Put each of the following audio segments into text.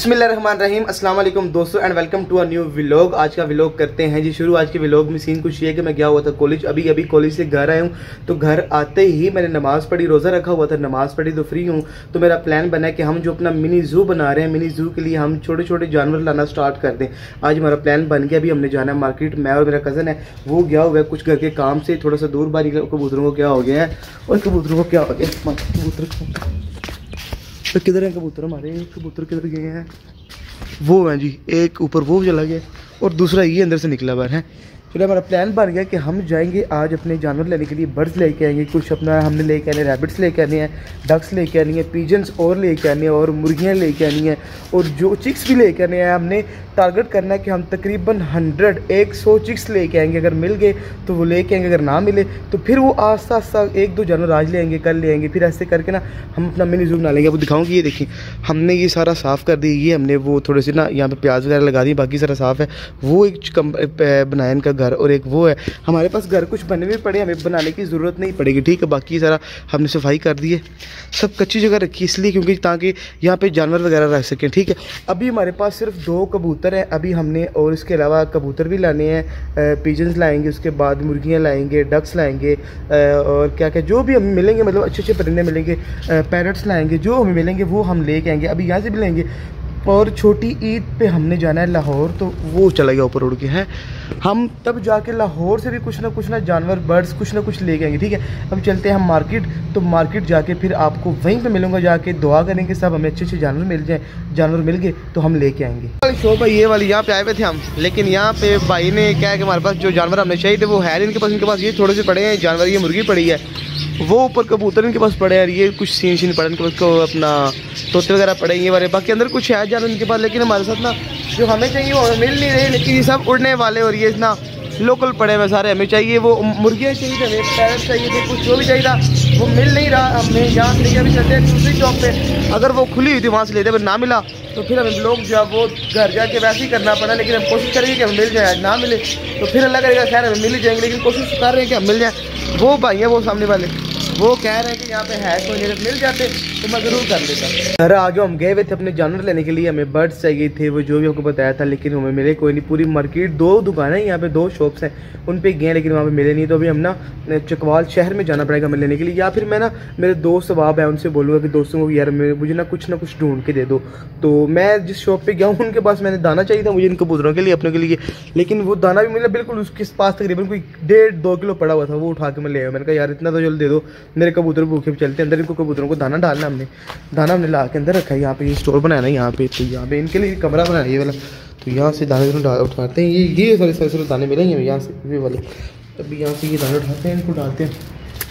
बिस्मिल्लाहिर्रहमानिर्रहीम, अस्सलाम वालेकुम दोस्तों and welcome to a new vlog. आज का व्लॉग करते हैं जी शुरू। आज के व्लॉग में सीन कुछ ये है कि मैं गया हुआ था कॉलेज, अभी कॉलेज से घर आया हूँ। तो घर आते ही मैंने नमाज़ पढ़ी, रोज़ा रखा हुआ था, नमाज़ पढ़ी तो फ्री हूँ। तो मेरा प्लान बना है कि हम जो अपना मिनी ज़ू बना रहे हैं, मिनी ज़ू के लिए हम छोटे छोटे जानवर लाना स्टार्ट कर दें। आज हमारा प्लान बन गया। अभी हमने जाना है मार्केट। मैं और मेरा कज़न है वो गया हुआ है कुछ घर के काम से, थोड़ा सा दूर बाहर निकला। कबूतरों को क्या हो गया है और कबूतरों को क्या हो गया, कबूतर तो किधर है कबूतर हमारे? कबूतर किधर गए हैं? वो हैं जी, एक ऊपर वो चला गया और दूसरा ये अंदर से निकला बाहर है। फिर हमारा प्लान बन गया कि हम जाएंगे आज अपने जानवर लेने के लिए। बर्ड्स लेके आएंगे कुछ, अपना हमने लेके आने रैबिट्स लेके आने हैं, डक्स लेके आनी है, पिजन्स और लेके आने हैं और मुर्गियाँ लेके आनी है और जो चिक्स भी लेके आने हैं। हमने टारगेट करना है कि हम तकरीबन 100 चिक्स लेके आएंगे। अगर मिल गए तो वो लेके आएंगे, अगर ना मिले तो फिर वो आस्ता आस्ता एक दो जानवर आज ले आएंगे, कल ले आएंगे। फिर ऐसे करके ना हम अपना मिनी ज़ू बना लेंगे। वो दिखाऊंगी, ये देखिए हमने ये सारा साफ़ कर दिया। ये हमने वो थोड़े से ना यहाँ पे प्याज वगैरह लगा दी, बाकी सारा साफ़ है। वो एक बनाया इनका घर और एक वो है। हमारे पास घर कुछ बने हुए पड़े, हमें बनाने की ज़रूरत नहीं पड़ेगी, ठीक है। बाकी सारा हमने सफाई कर दी है, सब कच्ची जगह रखी इसलिए क्योंकि ताकि यहाँ पे जानवर वगैरह रख सकें, ठीक है। अभी हमारे पास सिर्फ 2 कबूतर हैं अभी हमने, और इसके अलावा कबूतर भी लाने हैं, पिजन्स लाएंगे, उसके बाद मुर्गियाँ लाएंगे, डक्स लाएंगे और क्या क्या जो भी हमें मिलेंगे, मतलब अच्छे अच्छे परिंदे मिलेंगे, पैरट्स लाएंगे, जो हमें मिलेंगे वो हम लेके आएंगे। अभी यहाँ से भी लेंगे। और छोटी ईद पे हमने जाना है लाहौर, तो वो चला गया ऊपर उड़ के हैं। हम तब जाके लाहौर से भी कुछ ना जानवर बर्ड्स कुछ ना कुछ ले आएंगे, ठीक है। अब चलते हैं हम मार्केट। तो मार्केट जाके फिर आपको वहीं पे मिलूंगा, जाके दुआ करेंगे सब हमें अच्छे अच्छे जानवर मिल जाए। जानवर मिल गए तो हम लेके आएंगे। शॉप है ये वाली, यहाँ पे आए हुए थे हम, लेकिन यहाँ पे भाई ने क्या है कि हमारे पास जो जानवर हमने चाहिए थे वो है नहीं इनके पास ये थोड़े से पड़े हैं जानवर। ये मुर्गी पड़ी है, वो ऊपर कबूतर इनके पास पड़े हैं, ये कुछ सीन पड़े इनके पास को अपना तोते वगैरह पड़े ये वाले। बाकी अंदर कुछ है जानवर इनके पास, लेकिन हमारे साथ ना जो हमें चाहिए वो हमें मिल नहीं रहे। लेकिन ये सब उड़ने वाले और ये ना लोकल पड़े हुए सारे हमें चाहिए। वो मुर्गियाँ चाहिए थे, हमें पैरट चाहिए थे, कुछ जो भी चाहिए था वो मिल नहीं रहा। हमने यहाँ से लेके अभी चलते हैं दूसरी शॉप पे, अगर वो खुली हुई थी वहाँ से लेते, अगर ना मिला तो फिर हमें लोग जो है वो घर जाके वैसे ही करना पड़ा। लेकिन हम कोशिश करेंगे कि हमें मिल जाए, ना मिले तो फिर अल्लाह करेगा खैर हमें मिल ही जाएंगे, लेकिन कोशिश कर रहे हैं कि हम मिल जाए। वो भाई है वो सामने वाले, वो कह रहे हैं कि यहाँ पे है कोई नहीं, मिल जाते तो मैं ज़रूर कर लेता। अरे आगे हम गए हुए थे अपने जानवर लेने के लिए, हमें बर्ड्स चाहिए थे, वो जो भी आपको बताया था, लेकिन हमें मिले कोई नहीं। पूरी मार्केट 2 दुकानें हैं यहाँ पे, 2 शॉप्स हैं, उन पे गए लेकिन वहाँ पे मिले नहीं। तो अभी हम ना चकवाल शहर में जाना पड़ेगा हमें लेने के लिए, या फिर मैं ना मेरे दोस्त सवाब है उनसे बोलूँगा कि दोस्तों को यार मुझे ना कुछ ढूंढ के दे दो। तो मैं जिस शॉप पे गया हूँ उनके पास मैंने दाना चाहिए था मुझे इन कबूतरों के लिए, अपने के लिए, लेकिन वो दाना भी मिला बिल्कुल उसके पास तकरीबन कोई 1.5-2 किलो पड़ा हुआ था। वो उठा के मैं ले आया। मैंने कहा यार इतना तो जल्द दे दो, मेरे कबूतर भूखे चलते अंदर। इनको कबूतरों को दाना डालना, दाना हमने ला के अंदर रखा है। यहाँ पे ये स्टोर बनाया ना यहाँ पे, तो यहाँ पे इनके लिए कमरा बनाया ये वाला। तो यहाँ से दाने उठाते हैं, ये सारे दाने मिलेंगे यहाँ से ये वाले। अभी यहाँ से ये दाने उठाते हैं, इनको डालते हैं।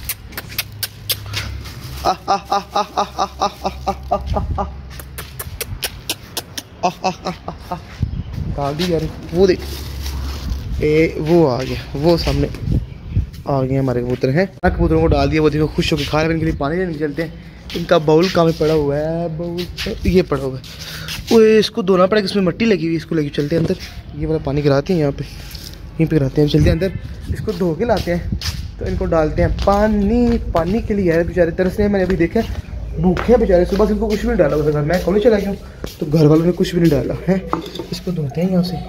डाल दी यार, वो देख वो आ गया, वो सामने आ गए हमारे कबूतर हैं। कबूतरों को डाल दिया, वो देखो खुश होकर खा रहे हैं। इनके लिए पानी लेने चलते हैं। इनका बाउल कहाँ में पड़ा हुआ है? बाउल ये पड़ा हुआ है, वो इसको धोना पड़ेगा, इसमें मिट्टी लगी हुई, इसको लेके चलते हैं अंदर। ये वाला पानी गिराते हैं यहाँ पे, यहीं पे गिराते हैं, चलते हैं अंदर, इसको धो के लाते हैं। तो इनको डालते हैं पानी के लिए यार, बेचारे तरस हैं। मैंने अभी देखा भूखे हैं बेचारे, सुबह से इनको कुछ भी नहीं डाला हुआ था। मैं कॉलेज चला गया हूँ तो घर वालों ने कुछ भी नहीं डाला है। इसको धोते हैं यहाँ से,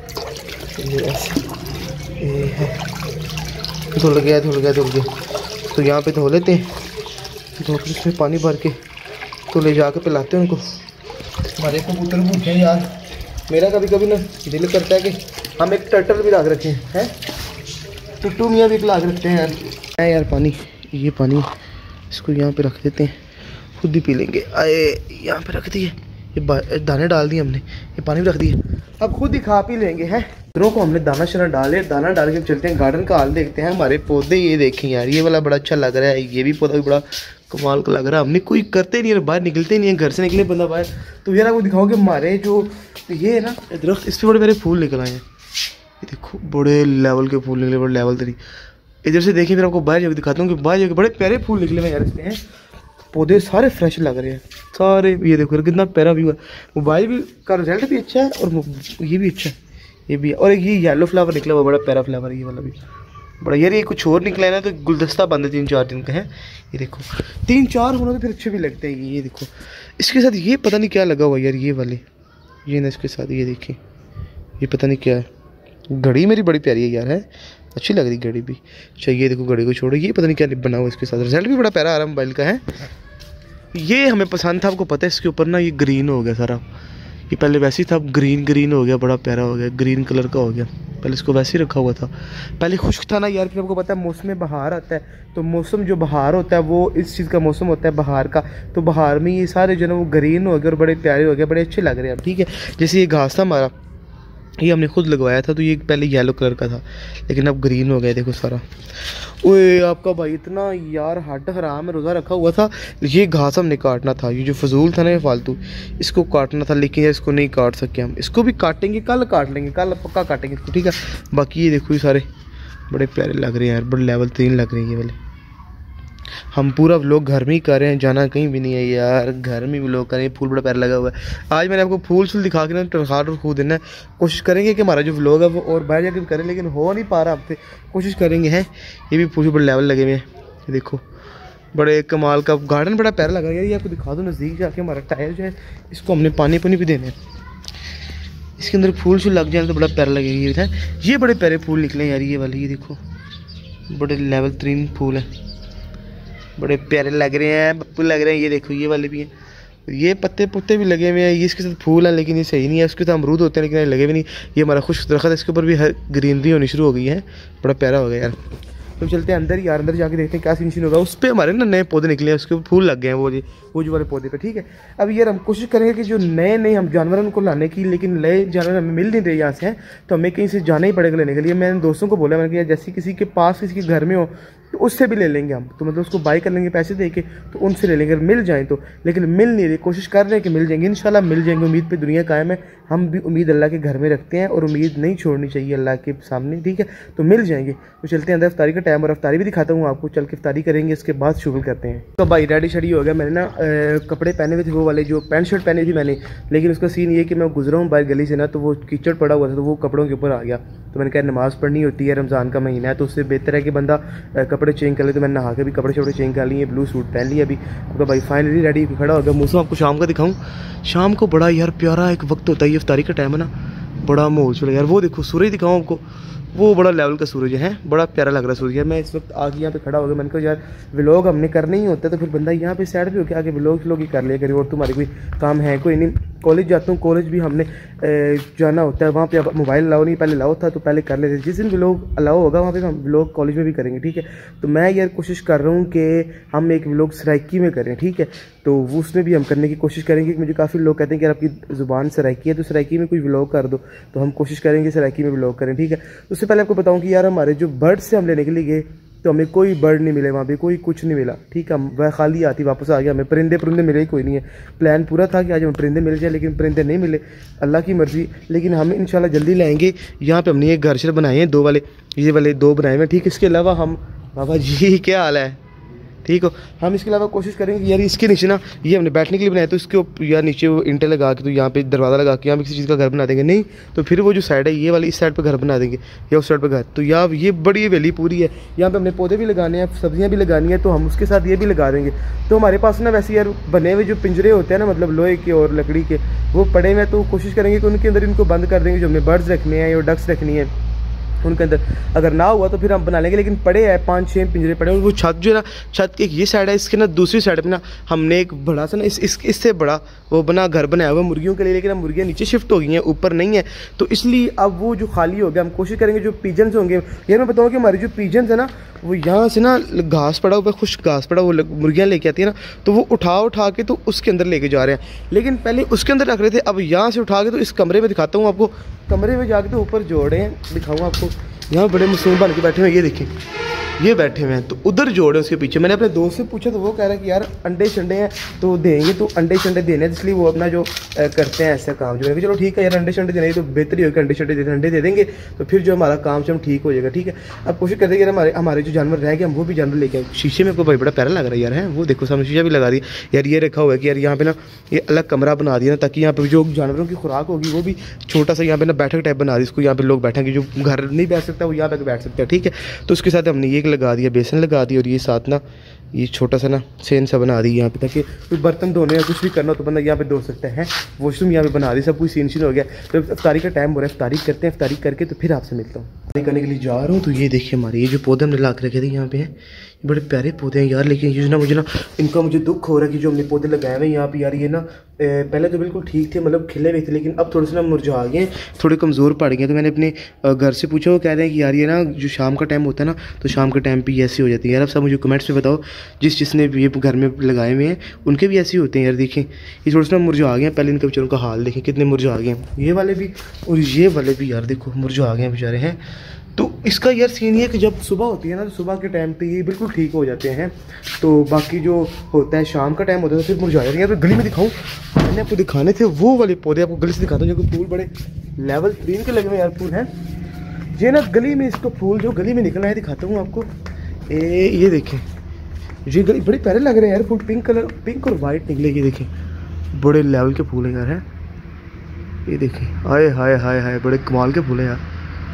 ये है धुल गया। तो यहाँ पे धो लेते हैं, धो के इसमें पानी भर के तो ले जाके पिलाते हैं उनको। हमारे कबूतर भूखे हैं यार। मेरा कभी कभी ना दिल करता है कि हम एक टर्टल भी ला के रखें हैं, टुट्टू मियाँ भी ला के रखते हैं यार। पानी, ये पानी इसको यहाँ पे रख देते हैं, खुद ही पी लेंगे। आए यहाँ पे रख दिए, ये दाने डाल दिए हमने, ये पानी भी रख दिए, अब खुद ही खा पी लेंगे हैं। दोनों को हमने दाना दाना डाल के चलते हैं गार्डन का हाल देखते हैं। हमारे पौधे ये देखें यार, ये वाला बड़ा अच्छा लग रहा है, ये भी पौधा भी बड़ा कमाल का लग रहा है। हमने कोई करते नहीं है, बाहर निकलते नहीं है, घर से निकले बंदा बाहर। तो यार आपको दिखाओगे हमारे जो ये है ना दरख्त, इस पर बड़े मेरे फूल निकल आए हैं। ये देखो बड़े लेवल के फूल निकले, बड़े लेवल 3। इधर से देखिए, फिर आपको बाहर जाकर दिखाता हूँ कि बाहर जाकर बड़े प्यारे फूल निकले हुए यार इसमें हैं। पौधे सारे फ्रेश लग रहे हैं सारे, ये देखो यार कितना प्यारा व्यू है। मोबाइल भी का रिजल्ट भी अच्छा है और ये भी अच्छा है, ये भी है। और एक ये येलो फ्लावर निकला हुआ, बड़ा प्यारा फ्लावर है ये वाला भी बड़ा। यार ये कुछ और निकला है ना, तो गुलदस्ता बंद है 3-4 दिन का है। ये देखो 3-4 होना तो फिर अच्छे भी लगते हैं। ये देखो इसके साथ ये पता नहीं क्या लगा हुआ यार, ये वाले ये ना इसके साथ, ये देखिए, ये पता नहीं क्या है। घड़ी मेरी बड़ी प्यारी है यार, है अच्छी लग रही घड़ी भी। चाहिए देखो घड़ी को छोड़ो, ये पता नहीं क्या बना हुआ इसके साथ। रिजल्ट भी बड़ा प्यारा आ रहा मोबाइल का है। ये हमें पसंद था, आपको पता है इसके ऊपर ना ये ग्रीन हो गया सारा। ये पहले वैसे ही था, अब ग्रीन ग्रीन हो गया, बड़ा प्यारा हो गया, ग्रीन कलर का हो गया। पहले इसको वैसे ही रखा हुआ था, पहले खुश्क था ना यार। फिर आपको पता है मौसम में बहार आता है, तो मौसम जो बहार होता है वो इस चीज़ का मौसम होता है बहार का। तो बहार में ये सारे जो है वो ग्रीन हो गए और बड़े प्यारे हो गए, बड़े अच्छे लग रहे हैं। ठीक है, जैसे ये घास था हमारा, ये हमने खुद लगवाया था, तो ये पहले येलो कलर का था, लेकिन अब ग्रीन हो गया देखो सारा। ओए आपका भाई इतना यार हट हराम में रोज़ा रखा हुआ था। ये घास हमने काटना था, ये जो फजूल था ना ये फालतू, इसको काटना था, लेकिन यार इसको नहीं काट सके हम। इसको भी काटेंगे, कल काट लेंगे, कल पक्का काटेंगे इसको, ठीक है। बाकी ये देखो ये सारे बड़े प्यारे लग रहे हैं यार, बड़े लेवल 3 लग रहे हैं ये वाले। हम पूरा व्लॉग घर में ही कर रहे हैं, जाना कहीं भी नहीं है यार, घर में व्लॉग करें। फूल बड़ा प्यारा लगा हुआ है। आज मैंने आपको फूल शूल दिखा के ना टरखार खू देना है। कोशिश करेंगे कि हमारा जो व्लॉग है वो और बाहर जाकर करें, लेकिन हो नहीं पा रहा आपसे। कोशिश करेंगे हैं। ये भी फूल बड़े लेवल लगे हुए हैं, ये देखो बड़े कमाल का गार्डन, बड़ा प्यारा लगा यार। ये आपको दिखा दो नज़दीक जाके। हमारा टायर जो है इसको हमने पानी भी देना है, इसके अंदर फूल शूल लग जाए तो बड़ा प्यारा लगेगा। ये बड़े प्यारे फूल निकले यार, ये वाले, ये देखो बड़े लेवल 3 फूल हैं, बड़े प्यारे लग रहे हैं, बप्पू लग रहे हैं। ये देखो ये वाले भी हैं, ये पत्ते पुत्ते भी लगे हुए हैं। ये इसके साथ फूल हैं, लेकिन ये सही नहीं है। उसके साथ अमरूद होते हैं, लेकिन ये लगे भी नहीं। ये हमारा खुश्क दरख्त है, इसके ऊपर भी ग्रीनरी होनी शुरू हो गई है, बड़ा प्यारा हो गया यार। तो चलते हैं अंदर यार, अंदर जाके देखते हैं क्या सीन होगा। उस पर हमारे ना नए पौधे निकले हैं, उसके ऊपर फूल लग गए हैं, वो जो वाले पौधे पे, ठीक है। अब यार हम कोशिश करेंगे कि जो नए हम जानवर उनको लाने की, लेकिन नए जानवर हमें मिल नहीं रहे यहाँ से हैं, तो हमें कहीं से जाना ही पड़ेगा लेने के लिए। मैंने दोस्तों को बोला, मैंने कहा जैसे किसी के पास किसी के घर में हो तो उससे भी ले लेंगे हम, तो मतलब उसको बाई कर लेंगे पैसे दे के, तो उनसे ले लेंगे मिल जाएँ तो। लेकिन मिल नहीं रही, कोशिश कर रहे हैं कि मिल जाएंगे, इंशाल्लाह मिल जाएंगे। उम्मीद पे दुनिया कायम है, हम भी उम्मीद अल्लाह के घर में रखते हैं और उम्मीद नहीं छोड़नी चाहिए अल्लाह के सामने, ठीक है। तो मिल जाएंगे। तो चलते हैं अंदर, इफ्तारी का टाइम और इफ्तारी भी दिखाता हूँ आपको। चल के इफ्तारी करेंगे, इसके बाद शुरू करते हैं। तो भाई रेडी शेडी हो गया। मैंने ना कपड़े पहने हुए थे, वो वाले जो पैंट शर्ट पहनी थी मैंने, लेकिन उसका सीन ये कि मैं गुजरा हूँ बाहर गली से ना, तो वो कीचड़ पड़ा हुआ था, तो वो कपड़ों के ऊपर आ गया। तो मैंने कहा नमाज़ पढ़नी होती है, रमज़ान का महीना है, तो उससे बेहतर है कि बंदा कपड़े चेंज कर ले। तो मैंने नहा के भी कपड़े शपड़े चेंज कर लिए, ब्लू सूट पहन लिया अभी। तो भाई फाइनली रेडी खड़ा हो गया। मौसम आपको शाम का दिखाऊँ, शाम को बड़ा यार प्यारा एक वक्त होता है, ये इफ्तारी का टाइम है ना, बड़ा माहौल चल यार। वो देखो सूरज दिखाऊँ आपको, वो बड़ा लेवल का सूरज है, बड़ा प्यारा लग रहा है सूरज यार। मैं इस वक्त आगे यहाँ पे खड़ा हो गया। मैंने कहा यार व्लॉग हमने करने ही होता है, तो फिर बंदा यहाँ पे साइड पे होकर आगे व्लॉग ही कर लिया करिए, और तुम्हारे कोई काम है कोई नहीं। कॉलेज जाता हूँ, कॉलेज भी हमने जाना होता है, वहाँ पे अब मोबाइल अलाउ नहीं, पहले अलाउ था तो पहले कर लेते। जिस दिन व्लॉग अलाउ होगा वहाँ पे हम व्लॉग कॉलेज में भी करेंगे, ठीक है। तो मैं यार कोशिश कर रहा हूँ कि हम एक व्लॉग सराइकी में करें, ठीक है। तो वो उसमें भी हम करने की कोशिश करेंगे। मुझे काफ़ी लोग कहते हैं कि यार आपकी ज़ुबान सराइकी है, तो सराइकी में कोई व्लॉग कर दो, तो हम कोशिश करेंगे सराइकी में व्लॉग करें, ठीक है। उससे पहले आपको बताऊँ कि यार हमारे जो बर्ड से हम लेने के लिए गए, तो हमें कोई बर्ड नहीं मिले वहाँ पे, कोई कुछ नहीं मिला, ठीक है। वह खाली आती वापस आ गया, हमें परिंदे मिले ही कोई नहीं है। प्लान पूरा था कि आज हमें परिंदे मिल जाए, लेकिन परिंदे नहीं मिले, अल्लाह की मर्ज़ी। लेकिन हम इंशाल्लाह जल्दी लाएंगे। यहाँ पे हमने एक घर शर बनाए हैं, 2 वाले, ये वाले 2 बनाए हुए, ठीक है। इसके अलावा हम, बाबा जी क्या हाल है, ठीक हो। हम इसके अलावा कोशिश करेंगे यार इसके नीचे ना, ये हमने बैठने के लिए बनाया, तो इसके यार नीचे वो इंटें लगा के, तो यहाँ पे दरवाज़ा लगा के यहाँ पे किसी चीज़ का घर बना देंगे। नहीं तो फिर वो जो साइड है ये वाली, इस साइड पे घर बना देंगे या उस साइड पे घर। तो यार ये बड़ी हवेली पूरी है, यहाँ पे हमने पौधे भी लगाने हैं, सब्जियाँ भी लगानी है, तो हम उसके साथ ये भी लगा देंगे। तो हमारे पास ना वैसे यार बने हुए जो पिंजरे होते हैं ना, मतलब लोहे के और लकड़ी के, वो पड़े हुए हैं। तो कोशिश करेंगे कि उनके अंदर इनको बंद कर देंगे, जो हमने बर्ड्स रखने हैं या डक्स रखनी है उनके अंदर। अगर ना हुआ तो फिर हम बना लेंगे, लेकिन पड़े हैं 5-6 पिंजरे पड़े। और वो छत जो है ना, छत की एक ये साइड है, इसके ना दूसरी साइड पे ना हमने एक बड़ा सा ना इससे बड़ा वो घर बनाया हुआ मुर्गियों के लिए, लेकिन अब मुर्गियाँ नीचे शिफ्ट हो गई हैं, ऊपर नहीं है। तो इसलिए अब वो जो खाली हो गया, हम कोशिश करेंगे जो पिजन्स होंगे यार, मैं बताऊँ कि हमारी जो पिजन्स है ना, वो यहाँ से ना घास पड़ा हुआ, खुश घास पड़ा, वो मुर्गियाँ लेके आती है ना, तो वो उठा के तो उसके अंदर लेके जा रहे हैं। लेकिन पहले उसके अंदर रख रहे थे, अब यहाँ से उठा के तो इस कमरे में दिखाता हूँ आपको। कमरे में जाके तो ऊपर जोड़े हैं, दिखाऊँ आपको। यहाँ बड़े मासूम बन के बैठे हुए, ये देखें ये बैठे हुए हैं, तो उधर जोड़े उसके पीछे। मैंने अपने दोस्त से पूछा तो वो कह रहा है कि यार अंडे शंडे हैं तो देंगे, तो अंडे शंडे देने हैं, इसलिए वो अपना जो करते हैं ऐसा काम। जो है चलो ठीक है यार, अंडे शंडे देने तो बेहतर ही होगा, अंडे शंडे अंडे दे देंगे, तो फिर जो हमारा काम से हम ठीक हो जाएगा, ठीक है। अब कोशिश करते हैं यार हमारे जो जानवर रह गए हम वो भी जानवर लेके आए। शीशे में को भाई बड़ा प्यारा लग रहा है यार, है वो देखो सामने शीशा भी लगा दी यार। ये रखा हुआ है कि यार यहाँ पे ना ये अलग कमरा बना दिया ना, ताकि यहाँ पे जो जानवरों की खुराक होगी वो भी छोटा सा यहाँ पे ना बैठक टाइप बना दी, इसको यहाँ पे लोग बैठेंगे, जो घर नहीं बैठ सकता वो यहाँ पे बैठ सकता है, ठीक है। तो उसके साथ हमने ये लगा दिया, बेसन लगा दिया, और ये साथ ना ये छोटा सा ना सेन सा बना दी यहाँ पे, ताकि कोई बर्तन धोने या कुछ भी करना हो तो बंदा यहाँ पे धो सकता है। वॉशरूम यहाँ पे बना दी, सब कुछ सीन हो गया। तो इफ्तारी का टाइम हो रहा है, इफ्तारी करते हैं, इफ्तारी करके तो फिर आपसे मिलता हूँ। इफ्तारी करने के लिए जा रहा हूँ। तो ये देखिए हमारे ये जो पौधे हमने ला के रखे थे यहाँ पे हैं, बड़े प्यारे पौधे हैं यार, लेकिन ये ना मुझे ना इनका मुझे दुख हो रहा है कि जो हमने पौधे लगाए हुए हैं यहाँ पे यार, ये ना पहले तो बिल्कुल ठीक थे, मतलब खिले हुए थे, लेकिन अब थोड़े से ना मुरझा गए हैं, थोड़े कमज़ोर पड़ गए। तो मैंने अपने घर से पूछा, वो कह रहे हैं कि यार ये ना जो शाम का टाइम होता है ना, तो शाम के टाइम पे ये ऐसी हो जाती है यार। अब सब मुझे कमेंट्स में बताओ, जिसने भी ये घर में लगाए हुए हैं उनके भी ऐसे होते हैं यार। देखें ये थोड़े से ना मुरझा गए हैं, पहले इनके बेचारों का हाल देखें कितने मुरझा गए हैं, ये वाले भी और ये वाले भी यार देखो मुरझा गए हैं बेचारे हैं। तो इसका यार सीन ये है कि जब सुबह होती है ना, तो सुबह के टाइम पे ये बिल्कुल ठीक हो जाते हैं, तो बाकी जो होता है शाम का टाइम होता है तो फिर मुरझा जाते हैं। यार गली में दिखाऊं, मैंने आपको दिखाने थे वो वाले पौधे, आपको गली से दिखाता हूँ, जो फूल बड़े लेवल 3 के लगे हुए यार फूल हैं। ये ना गली में इसको फूल जो गली में निकला है दिखाता हूँ आपको। ये देखें, ये गली बड़े प्यारे लग रहे हैं यार फूल, पिंक कलर, पिंक और वाइट निकले। ये देखें बड़े लेवल के फूल है यार हैं, ये देखें, हाय हाय हाय हाय, बड़े कमाल के फूल है यार,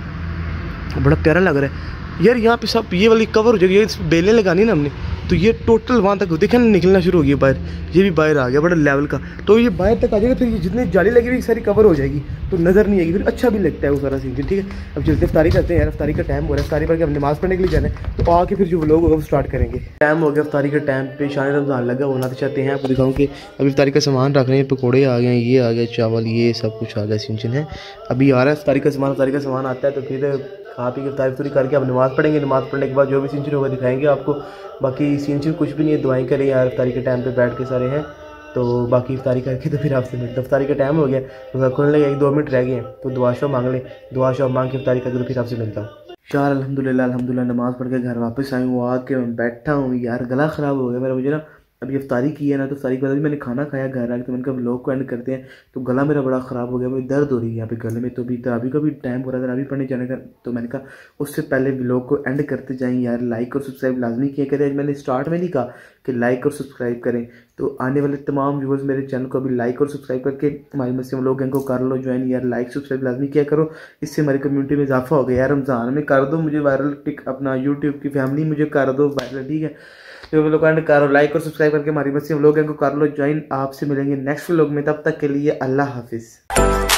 बड़ा प्यारा लग रहा है यार। यहाँ पे सब ये वाली कवर हो जाएगी, ये बेलें लगानी ना हमने, तो ये टोटल वहाँ तक देखे ना निकलना शुरू हो गया बाहर, ये भी बाहर आ गया बड़ा लेवल का, तो ये बाहर तक आ जाएगा, फिर ये जितनी जाली लगी हुई सारी कवर हो जाएगी, तो नज़र नहीं आएगी, फिर अच्छा भी लगता है वो सारा सीन। ठीक है, अब चलते इफ्तारी करते हैं यार, इफ्तारी का टाइम हो रहा है, इफ्तारी करके हम नमाज़ पढ़ने के लिए जाना है, तो आके फिर जो लोग होगा वो स्टार्ट करेंगे। टाइम हो गया इफ्तारी का टाइम पे, शान रमज़ान लगा होना तो चाहते हैं आपको दिखाऊँ कि अभी इफ्तारी का सामान रख रहे हैं, पकौड़े आ गए, ये आ गया चावल, ये सब कुछ आ गया, सिंचन है अभी आ रहा है इफ्तारी का सामान। इफ्तारी का सामान आता है तो फिर खा पी के इफ्तारी करके अब नमाज़ पढ़ेंगे, नमाज़ पढ़ने के बाद जो भी सिंचन होगा दिखाएंगे आपको। बाकी सिंचन कुछ भी नहीं है, दुआएं करें यार, इफ्तारी के टाइम पे बैठ के सारे हैं, तो बाकी इफ्तारी करके तो फिर आपसे मिलते। इफ्तारी का टाइम हो गया, तो खुलने लगे, 1-2 मिनट रह गए हैं, तो दुआ शो मांग लें, दुआ शो मांग के इफ्तारी करके तो फिर आपसे मिलता हूँ यार। अल्हम्दुलिल्लाह नमाज़ पढ़ के घर वापस आई हूँ, आके मैं बैठा हूँ यार, गला ख़राब हो गया मेरा, मुझे ना अभी इफ्तारी की है ना, तो इफ्तारी के बाद अभी मैंने खाना खाया घर आके, तो मैंने कहा व्लॉग को एंड करते हैं, तो गला मेरा बड़ा ख़राब हो गया, मेरी दर्द हो रही है यहाँ पे गले में, तो अभी का भी टाइम हो रहा था अभी पढ़ने जाने का, तो मैंने कहा उससे पहले व्लॉग को एंड करते जाएं यार। लाइक और सब्सक्राइब लाजमी किया करें, मैंने स्टार्ट में नहीं कहा कि लाइक और सब्सक्राइब करें, तो आने वाले तमाम व्यूवर्स मेरे चैनल को अभी लाइक और सब्सक्राइब करके हमारे मुस्लिम लोग इनको कर लो ज्वाइन यार, लाइक सब्सक्राइब लाजमी किया करो, इससे हमारी कम्युनिटी में इजाफा हो गया यार। रमज़ान में कर दो मुझे वायरल, टिक अपना यूट्यूब की फैमिली मुझे कर दो वायरल, ठीक है, तो लोग करो लाइक और सब्सक्राइब करके हमारी मुस्लिम लोग इनको कर लो ज्वाइन। आपसे मिलेंगे नेक्स्ट व्लॉग में, तब तक के लिए अल्लाह हाफिज़।